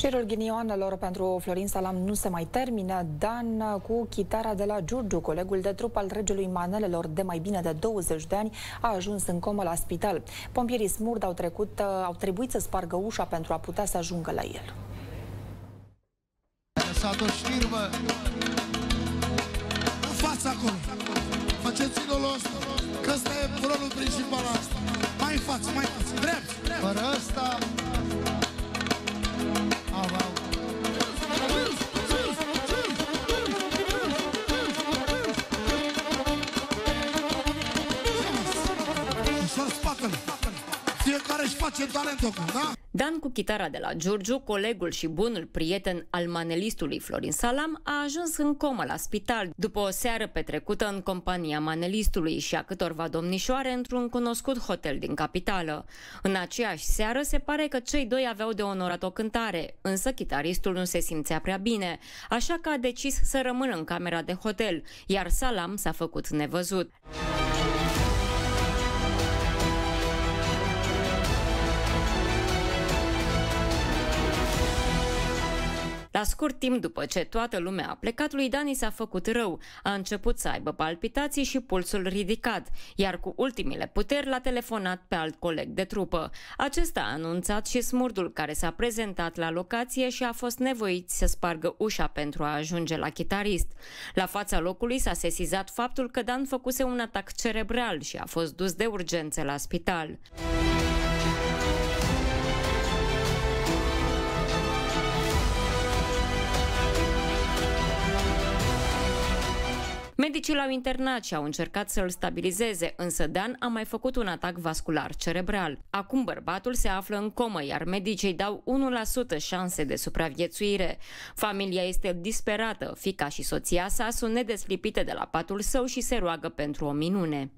Șirul ghinioanelor pentru Florin Salam nu se mai termină. Dan cu chitara de la Giurgiu, colegul de trup al regelui manelelor de mai bine de 20 de ani, a ajuns în comă la spital. Pompierii smurd au trebuit să spargă ușa pentru a putea să ajungă la el. A lăsat o știrbă în fața acolo. Faceți idolul ăsta, că ăsta e rolul principal asta. Mai în față, mai în față, drept. Fără ăsta fiecare își face talentul, da? Dan cu chitara de la Giurgiu, colegul și bunul prieten al manelistului Florin Salam, a ajuns în comă la spital după o seară petrecută în compania manelistului și a câtorva domnișoare într-un cunoscut hotel din capitală. În aceeași seară se pare că cei doi aveau de onorat o cântare, însă chitaristul nu se simțea prea bine, așa că a decis să rămână în camera de hotel, iar Salam s-a făcut nevăzut. La scurt timp după ce toată lumea a plecat, lui Dani s-a făcut rău. A început să aibă palpitații și pulsul ridicat, iar cu ultimile puteri l-a telefonat pe alt coleg de trupă. Acesta a anunțat și smurdul care s-a prezentat la locație și a fost nevoit să spargă ușa pentru a ajunge la chitarist. La fața locului s-a sesizat faptul că Dan făcuse un atac cerebral și a fost dus de urgență la spital. Medicii l-au internat și au încercat să îl stabilizeze, însă Dan a mai făcut un atac vascular cerebral. Acum bărbatul se află în comă, iar medicii dau 1% șanse de supraviețuire. Familia este disperată, fiica și soția sa sunt nedesplipite de la patul său și se roagă pentru o minune.